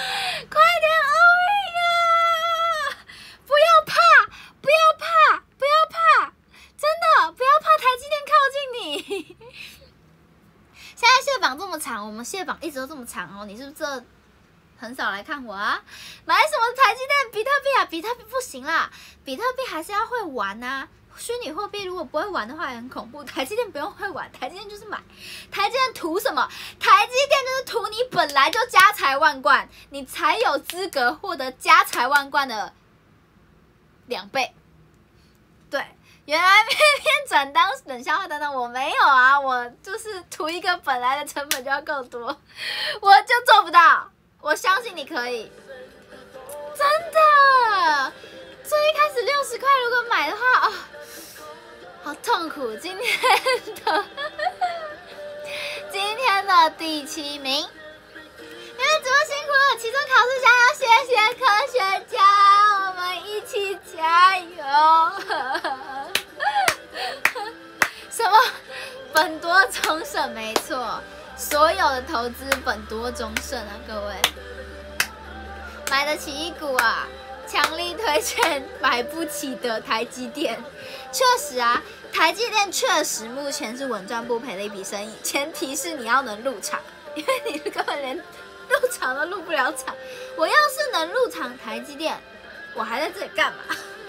in 啊！不要怕，真的不要怕台积电靠近你。现在卸榜这么长，我们卸榜一直都这么长哦，你是不是很少来看我啊？买什么台积电、比特币啊？比特币不行啦，比特币还是要会玩啊。虚拟货币如果不会玩的话也很恐怖。台积电不用会玩，台积电就是买。台积电图什么？台积电就是图你本来就家财万贯，你才有资格获得家财万贯的2倍。对。原来偏转当冷笑话担当，我没有啊，我就是图一个本来的成本就要够多，我就做不到。我相信你可以，真的。最一开始60块，如果买的话，哦，好痛苦。今天的第7名，因为直播辛苦了，期中考试加油，谢谢科学家，我们一起加油。什么本多终胜？没错，所有的投资本多终胜啊，各位买得起一股啊，强力推荐买不起的台积电。确实啊，台积电确实目前是稳赚不赔的一笔生意，前提是你要能入场，因为你根本连入场都入不了场。我要是能入场台积电，我还在这里干嘛？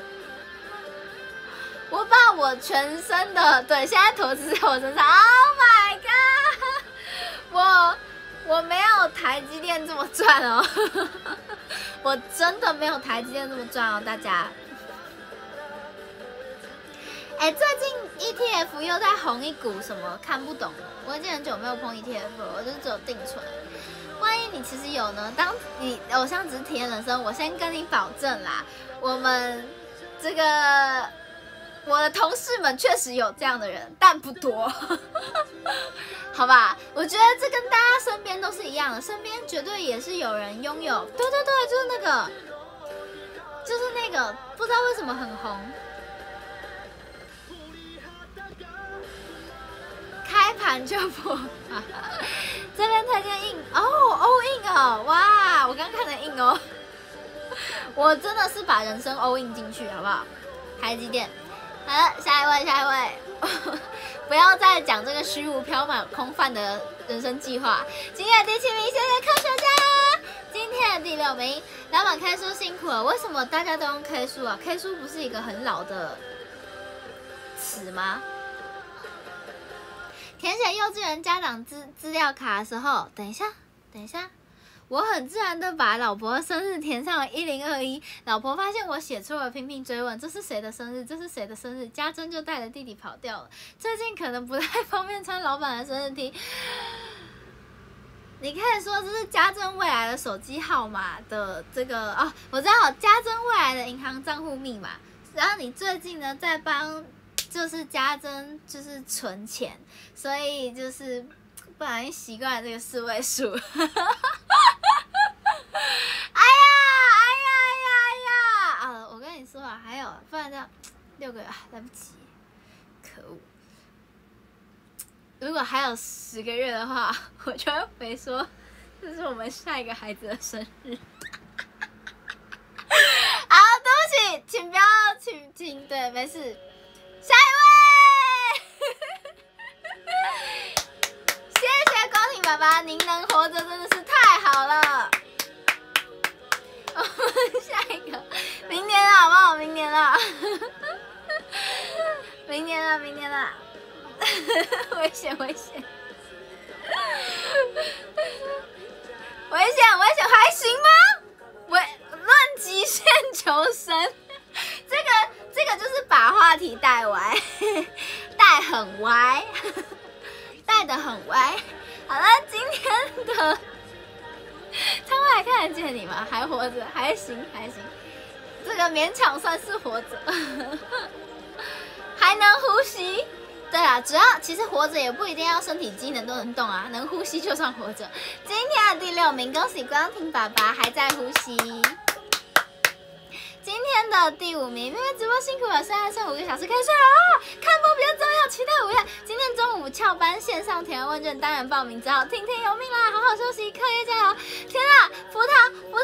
我把我全身的对，现在投资在我身上。Oh my god！ 我没有台积电这么赚哦，我真的没有台积电这么赚哦，大家。 哎，最近 ETF 又在红一股什么看不懂，我已经很久没有碰 ETF 了，我就只有定存。万一你其实有呢？当你偶像只是体验人生，我先跟你保证啦，我们这个我的同事们确实有这样的人，但不多，好吧？我觉得这跟大家身边都是一样的，身边绝对也是有人拥有，对对对，就是那个，不知道为什么很红。开盘就破，这边推荐印哦，all in 哦，哇，我刚看的印哦，我真的是把人生 all in 进去，好不好？台积电，好了，下一位，不要再讲这个虚无缥缈、空泛的人生计划。今天的第7名，谢谢科学家。今天的第6名，老板 K 书辛苦了。为什么大家都用 K 书啊 ？K 书不是一个很老的词吗？填写幼稚园家长资料卡的时候，等一下，我很自然的把老婆的生日填上了1021，老婆发现我写错了，频频追问这是谁的生日，这是谁的生日，家珍就带着弟弟跑掉了。最近可能不太方便穿老板的生日 T， 你可以说这是家珍未来的手机号码的这个哦，我知道家珍未来的银行账户密码，然后你最近呢在帮。就是家珍就是存钱，所以就是不小心习惯了这个4位数。哎呀！啊，我跟你说啊，还有，不然这样6个月来不及，可恶！如果还有10个月的话，我就会回说这是我们下一个孩子的生日。好，对不起，请不要，请对，没事。下一位，谢谢光庭爸爸，您能活着真的是太好了。我们下一个，明年了好不好？明年了，明年了，危险，还行吗？论极限求生。这个就是把话题带歪，带得很歪。好了，今天的他们还看得见你吗？还活着，还行，这个勉强算是活着，还能呼吸。对啊，主要其实活着也不一定要身体机能都能动啊，能呼吸就算活着。今天的第6名，恭喜光庭爸爸还在呼吸。今天的第5名，妹妹直播辛苦了，现在剩5个小时可以睡了啊！看播比较重要，期待5月。今天中午翘班线上填问卷，当然报名，只好听天由命啦，好好休息，课业加油！天啊，葡萄，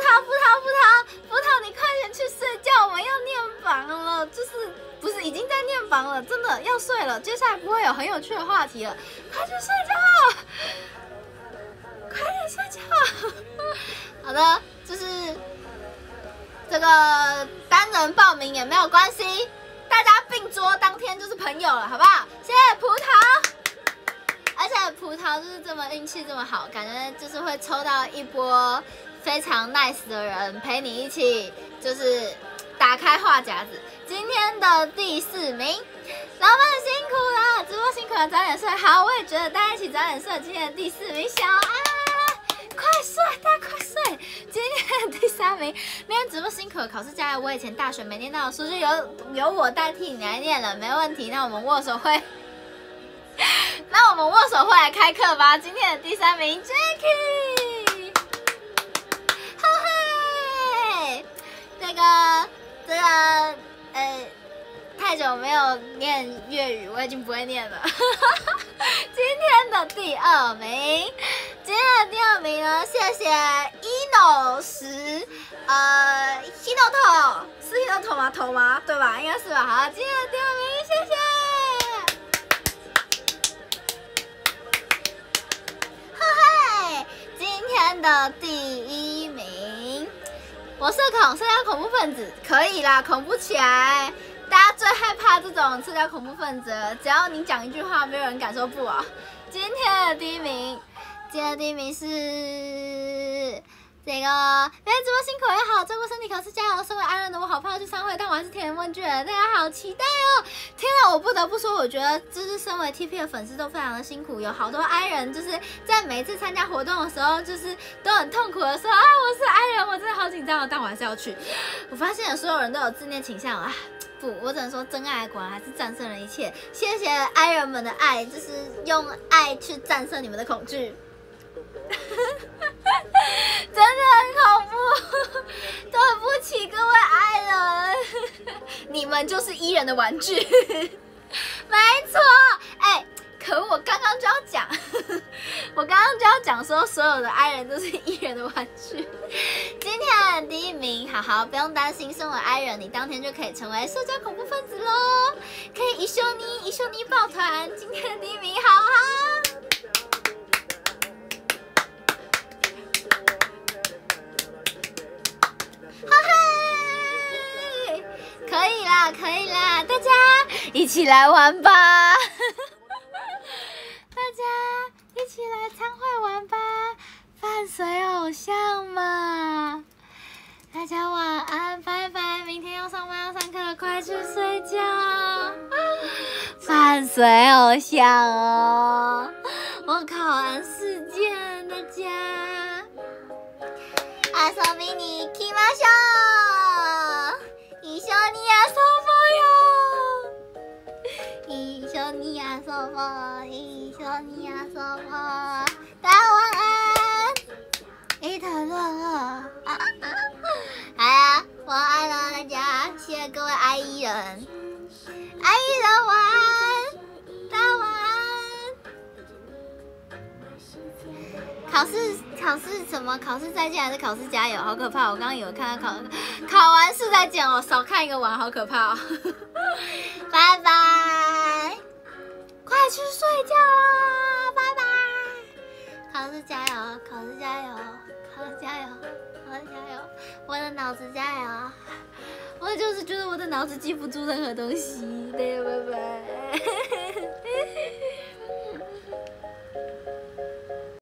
你快点去睡觉，我们要念榜了，就是不是已经在念榜了，真的要睡了，接下来不会有很有趣的话题了，快去睡觉，快点睡觉。好的，就是这个单人报名也没有关系，大家并桌当天就是朋友了，好不好？谢谢葡萄，而且葡萄就是这么运气这么好，感觉就是会抽到一波非常 nice 的人陪你一起，就是打开话匣子。今天的第4名，老板辛苦了，直播辛苦了，早点睡。好，我也觉得大家一起早点睡。今天的第4名，小安。快睡，大家快睡！今天的第3名，明天直播辛苦了，考试加油！我以前大学没念到的书就由我代替你来念了，没问题。那我们握手会来开课吧。今天的第3名 ，Jacky， 嘿嘿，这个，太久没有念粤语，我已经不会念了。今天的第2名，呢，谢谢 ino 10， hinoto 是 hinoto 吗？头吗？对吧？应该是吧。好，今天的第2名，谢谢。嘿嘿，今天的第1名，我社交恐怖分子，可以啦，恐怖起来。大家最害怕这种社交恐怖分子了，只要你讲一句话，没有人敢说不啊。今天的第1名是这个每天直播辛苦也好，照顾身体，考试加油。身为 I 人的我，好怕要去参会，但我还是填了问卷。大家好期待哦！天啊，我不得不说，我觉得就是身为 TP 的粉丝都非常的辛苦，有好多 I 人就是在每次参加活动的时候，就是都很痛苦的说啊，我是 I 人，我真的好紧张哦，但我还是要去。我发现所有人都有自恋倾向啊。不，我只能说真爱果然还是战胜了一切。谢谢 I 人们的爱，就是用爱去战胜你们的恐惧。真的很恐怖，对不起各位爱人，你们就是E人的玩具，没错。哎，可恶，我刚刚就要讲，我刚刚就要讲说所有的爱人都是E人的玩具。今天的第一名，好好不用担心，身为爱人，你当天就可以成为社交恐怖分子喽，可以一秀妮抱团。今天的第一名，好好。嘿，可以啦，可以啦，大家一起来玩吧！大家一起来参会玩吧，伴随偶像嘛！大家晚安，拜拜！明天要上班要上课，快去睡觉！伴随偶像哦，我考完试见大家。遊びに行きましょう。一緒に遊ぼうよ。一緒に遊ぼう。一緒に遊ぼう。大家晚安。一头乐。好呀，晚安了大家，谢谢各位爱伊人。爱伊人晚安，大家晚安。考试什么？考试再见还是考试加油？好可怕！我刚刚以为看到考完试再见哦，少看一个完，好可怕哦！拜拜，快去睡觉啦！拜拜，考试加油，考试加油，考试加油，考试加油！我的脑子加油！我就是觉得我的脑子记不住任何东西，对，拜拜。